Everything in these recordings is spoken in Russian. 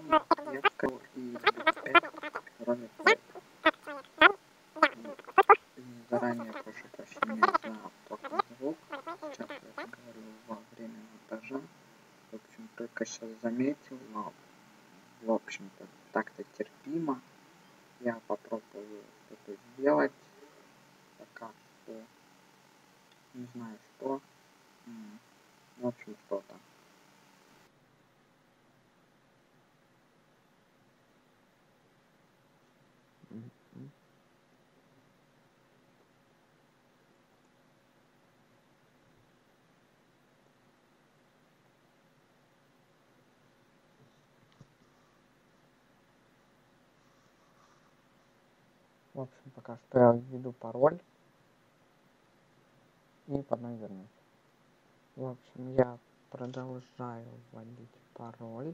детского и кроме того, заранее прошу прощения за плохой звук. Сейчас я это говорю во время монтажа. В общем, только сейчас заметил, но в общем-то так-то терпимо. Я попробую что-то сделать. Пока что не знаю что. В общем, что-то. В общем, пока что я введу пароль и потом вернусь. В общем, я продолжаю вводить пароль.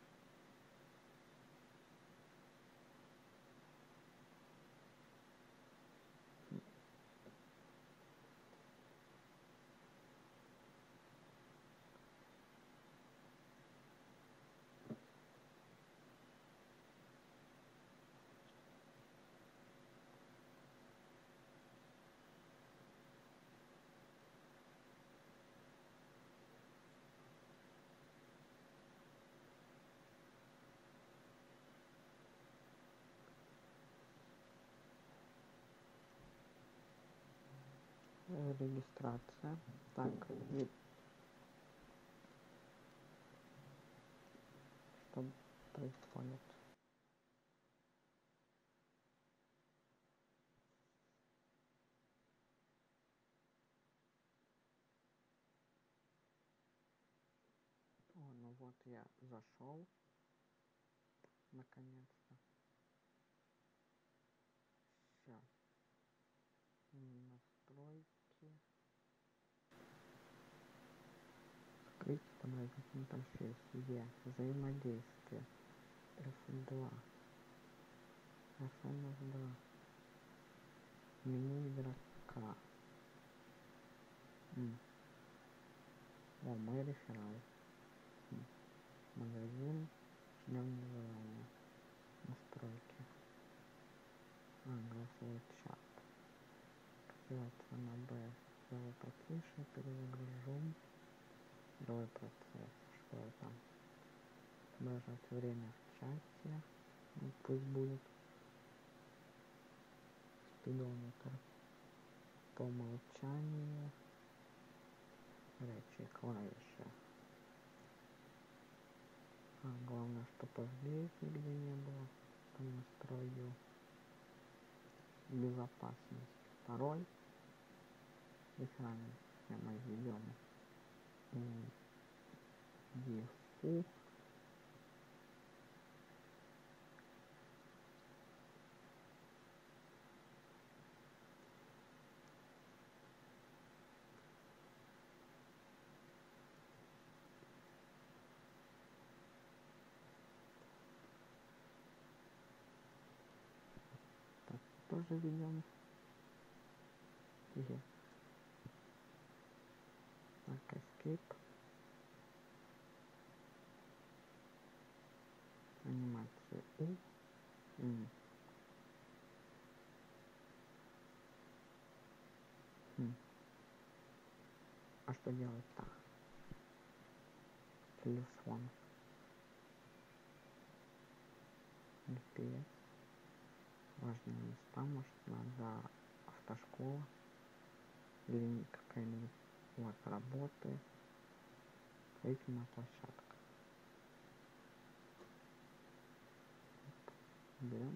Регистрация. Так, что происходит? Ну вот я зашел. Наконец-то. Сейчас. Настройки. Скрыть подразделить интерфейс. Взаимодействие. F2. FNF2. Меню игрока. О, мой реферал. Магазин. Ждем вызывания. Настройки. Голосовой чат. Активация на Б. Сделай потише. Перезагружу. Другой процесс. Что это? Отображать время в чате. Пусть будет. Спидометр. По умолчанию. Горячие клавиши. Главное, чтобы здесь нигде не было. Там настрою безопасность. Пароль. Экран мы введем дефу. Так, тоже введем. Так, escape. Анимация U. А что делать-то? Телефон. GPS. Важные места, может надо автошкола или какая-нибудь вот работы. Строительная площадка. Берем.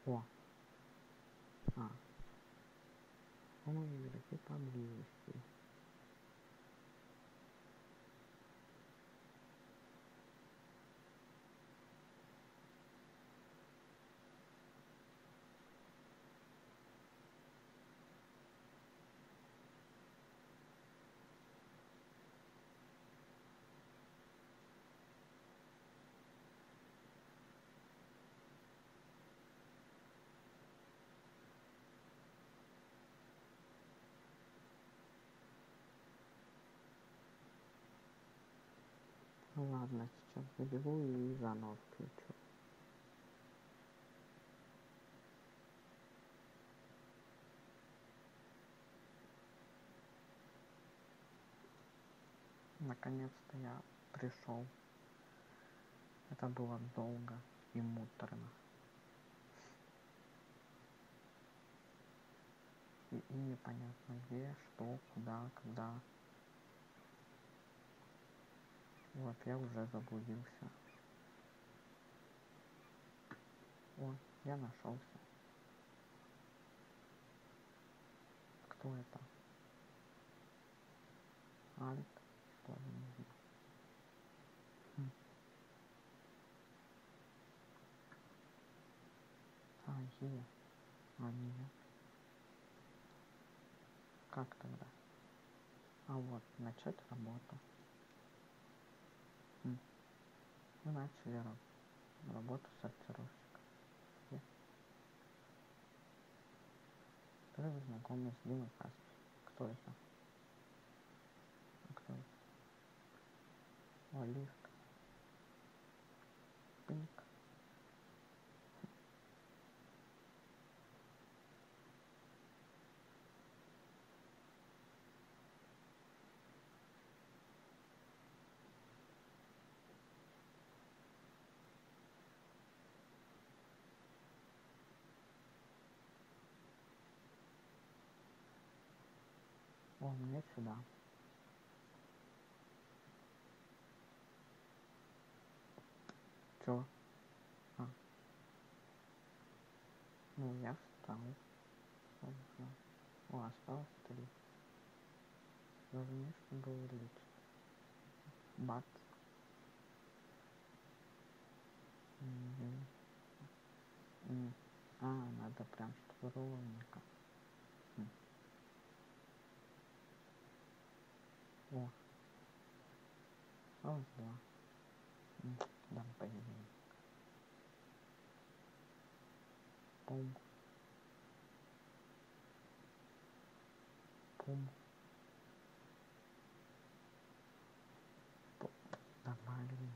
О. А. Ой, игроки поблизости. Ладно, сейчас забегу и заново включу. Наконец-то я пришел. Это было долго и муторно. И непонятно где, что, куда, когда. Вот, я уже заблудился. О, я нашелся. Кто это? Альт? Тоже не знаю. А, Е. А, нет. Как тогда? А вот, начать работу. Мы начали работу сортировщика. Вы знакомы с Димой Каспи. Кто это? А кто это? О, лифт. Пинк. О, мне сюда. Чё? А. Ну, я встал. Хорошо. О, осталось 3. Нажми, чтобы увеличить. Бац. А, надо прям чтобы ровненько. О. Осталось 2. Дам поедем. Пум. Пум. Нормально.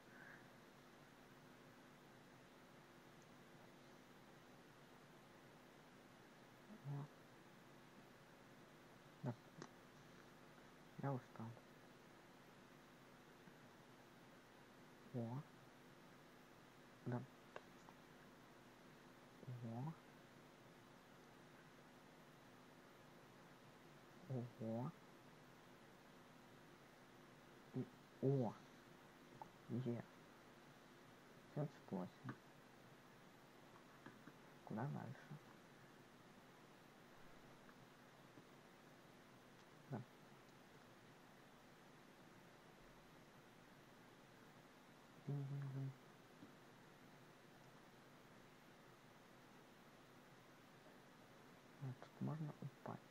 О. Да. Я устал. О. Да. О. Ого. И О. Е. 78. Куда дальше? Да. А тут можно упасть.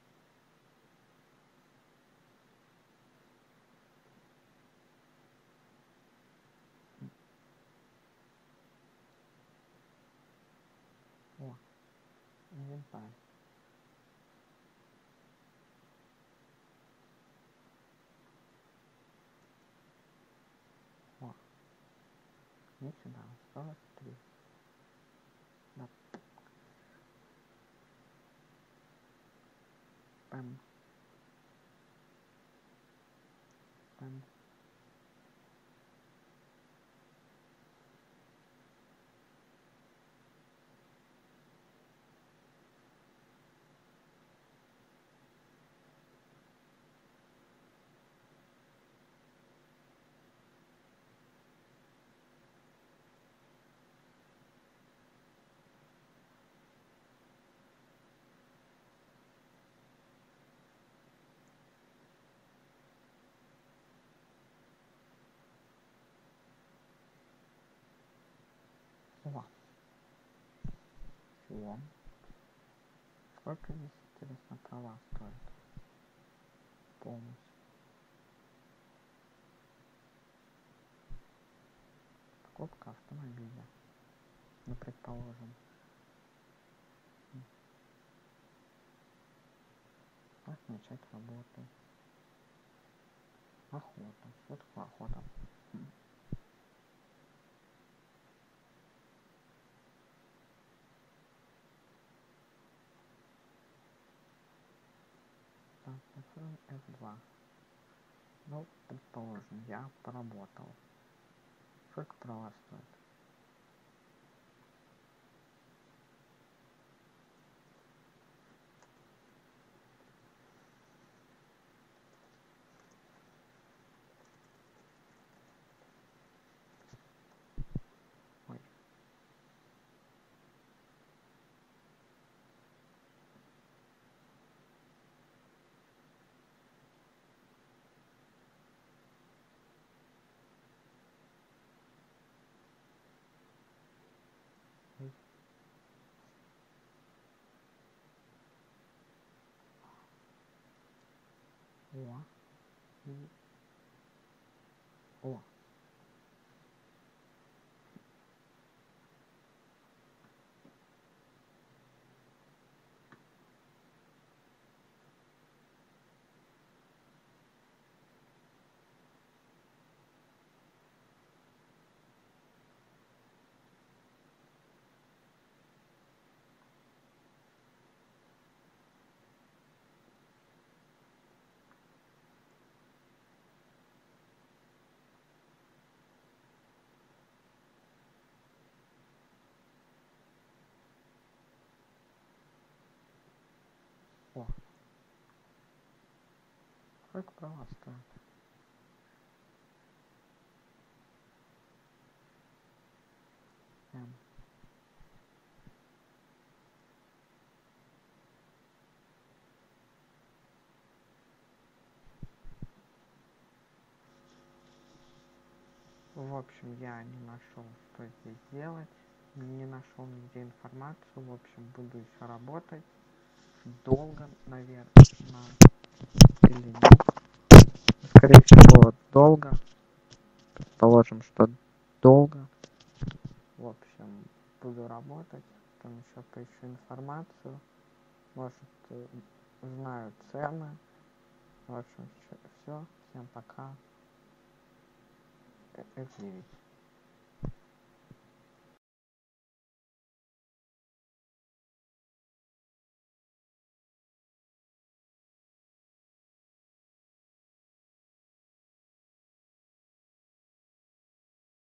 О. Инвентарь. О. Не сюда. Осталось 3. Да. Пэм. Пэм. О. Все. Сколько здесь, интересно, права стоит? Полностью. Покупка автомобиля. Ну, предположим. Как начать работу? Охота. Что такое охота? Так, F1, F2. Ну, предположим, я поработал. Сколько права стоит? Ой. О. И... О. О. Сколько права стоит? М. В общем, я не нашел, что здесь делать. Не нашел нигде информацию. В общем, буду еще работать. Долго, наверное. Или нет. Скорее всего, долго. Предположим, что долго. В общем, буду работать. Потом еще поищу информацию. Может, знаю цены. В общем, все. Всем пока. F9.